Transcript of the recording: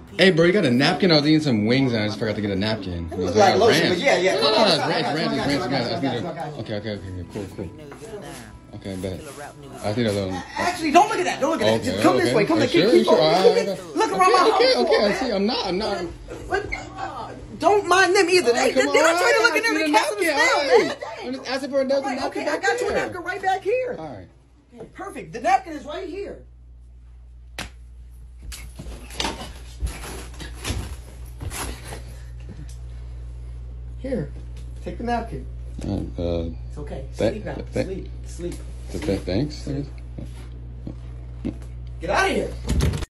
Hey, bro, you got a napkin? I was eating some wings and I just forgot to get a napkin. It looks like lotion, but yeah. No, it's ranch. Okay, cool. Okay, bet. I think that's Actually, don't look at that. Don't look at that. Just come this way. Come this way. Look around my house. Okay, I see. I'm not. Don't mind them either. They're not trying to look in there and catch the smell, man. I'm just asking for a napkin. Okay, I got you a napkin right back here. All right. Okay, perfect. The napkin is right here. Here, take the napkin. It's okay. Sleep now. Sleep. Thanks. Get out of here.